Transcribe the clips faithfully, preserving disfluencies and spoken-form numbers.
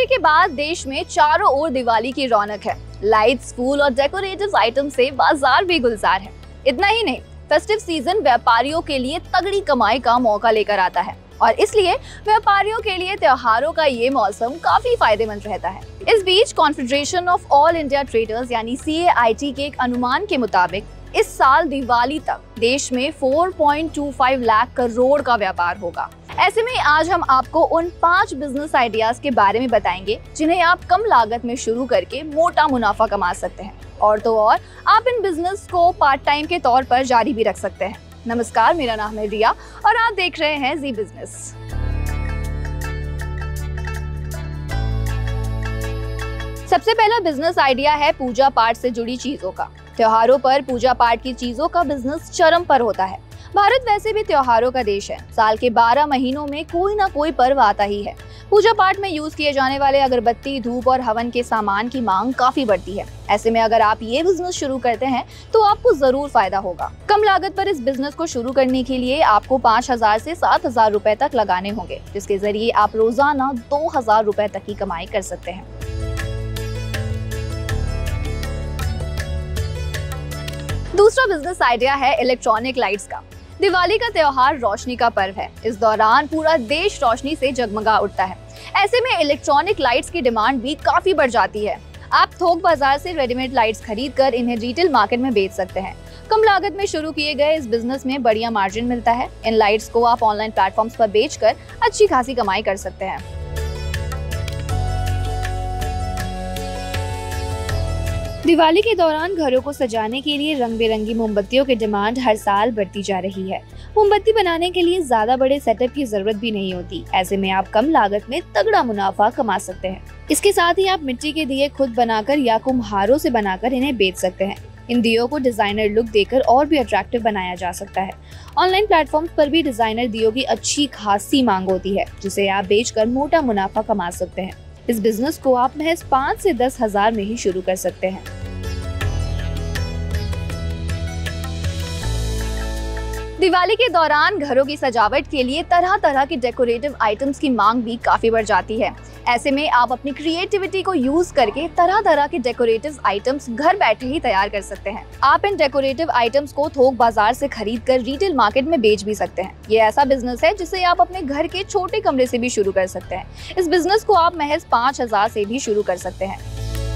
दिवाली के बाद देश में चारों ओर दिवाली की रौनक है। लाइट्स, फूल और डेकोरेटिव आइटम से बाजार भी गुलजार है। इतना ही नहीं, फेस्टिव सीजन व्यापारियों के लिए तगड़ी कमाई का मौका लेकर आता है और इसलिए व्यापारियों के लिए त्योहारों का ये मौसम काफी फायदेमंद रहता है। इस बीच confederation of all India traders यानी सी ए आई टी के एक अनुमान के मुताबिक इस साल दिवाली तक देश में चार पॉइंट दो पाँच लाख करोड़ का व्यापार होगा। ऐसे में आज हम आपको उन पांच बिजनेस आइडियाज के बारे में बताएंगे जिन्हें आप कम लागत में शुरू करके मोटा मुनाफा कमा सकते हैं और तो और आप इन बिजनेस को पार्ट टाइम के तौर पर जारी भी रख सकते हैं। नमस्कार, मेरा नाम है रिया और आप देख रहे हैं जी बिजनेस। सबसे पहला बिजनेस आइडिया है पूजा पाठ से जुड़ी चीजों का। त्योहारों पर पूजा पाठ की चीजों का बिजनेस चरम पर होता है। भारत वैसे भी त्योहारों का देश है। साल के बारह महीनों में कोई ना कोई पर्व आता ही है। पूजा पाठ में यूज किए जाने वाले अगरबत्ती, धूप और हवन के सामान की मांग काफी बढ़ती है। ऐसे में अगर आप ये बिजनेस शुरू करते हैं तो आपको जरूर फायदा होगा। कम लागत पर इस बिजनेस को शुरू करने के लिए आपको पाँच हजार से सात हजार रुपए तक लगाने होंगे, जिसके जरिए आप रोजाना दो हजार रुपए तक की कमाई कर सकते हैं। दूसरा बिजनेस आइडिया है इलेक्ट्रॉनिक लाइट्स का। दिवाली का त्योहार रोशनी का पर्व है। इस दौरान पूरा देश रोशनी से जगमगा उठता है। ऐसे में इलेक्ट्रॉनिक लाइट्स की डिमांड भी काफी बढ़ जाती है। आप थोक बाजार से रेडीमेड लाइट्स खरीदकर इन्हें रिटेल मार्केट में बेच सकते हैं। कम लागत में शुरू किए गए इस बिजनेस में बढ़िया मार्जिन मिलता है। इन लाइट्स को आप ऑनलाइन प्लेटफॉर्म्स पर बेचकर अच्छी खासी कमाई कर सकते हैं। दिवाली के दौरान घरों को सजाने के लिए रंग बिरंगी मोमबत्तियों की डिमांड हर साल बढ़ती जा रही है। मोमबत्ती बनाने के लिए ज्यादा बड़े सेटअप की जरूरत भी नहीं होती। ऐसे में आप कम लागत में तगड़ा मुनाफा कमा सकते हैं। इसके साथ ही आप मिट्टी के दिए खुद बनाकर या कुम्हारों से बनाकर इन्हें बेच सकते हैं। इन दियों को डिजाइनर लुक देकर और भी अट्रैक्टिव बनाया जा सकता है। ऑनलाइन प्लेटफॉर्म पर भी डिजाइनर दियों की अच्छी खासी मांग होती है, जिसे आप बेचकर मोटा मुनाफा कमा सकते हैं। इस बिजनेस को आप महज पाँच से दस हजार में ही शुरू कर सकते हैं। दिवाली के दौरान घरों की सजावट के लिए तरह तरह की डेकोरेटिव आइटम्स की मांग भी काफी बढ़ जाती है। ऐसे में आप अपनी क्रिएटिविटी को यूज करके तरह तरह के डेकोरेटिव आइटम्स घर बैठे ही तैयार कर सकते हैं। आप इन डेकोरेटिव आइटम्स को थोक बाजार से खरीदकर रिटेल मार्केट में बेच भी सकते हैं। ये ऐसा बिजनेस है जिसे आप अपने घर के छोटे कमरे से भी शुरू कर सकते हैं। इस बिजनेस को आप महज पाँच हजार से भी शुरू कर सकते हैं।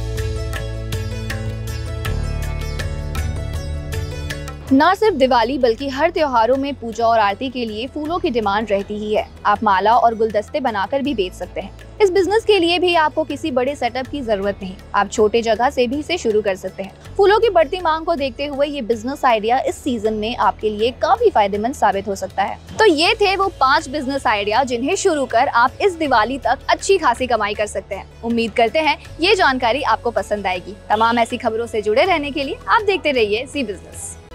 न सिर्फ दिवाली बल्कि हर त्योहारों में पूजा और आरती के लिए फूलों की डिमांड रहती ही है। आप माला और गुलदस्ते बनाकर भी बेच सकते हैं। इस बिजनेस के लिए भी आपको किसी बड़े सेटअप की जरूरत नहीं। आप छोटे जगह से भी इसे शुरू कर सकते हैं। फूलों की बढ़ती मांग को देखते हुए ये बिजनेस आइडिया इस सीजन में आपके लिए काफी फायदेमंद साबित हो सकता है। तो ये थे वो पांच बिजनेस आइडिया जिन्हें शुरू कर आप इस दिवाली तक अच्छी खासी कमाई कर सकते हैं। उम्मीद करते हैं ये जानकारी आपको पसंद आएगी। तमाम ऐसी खबरों से जुड़े रहने के लिए आप देखते रहिए जी बिजनेस।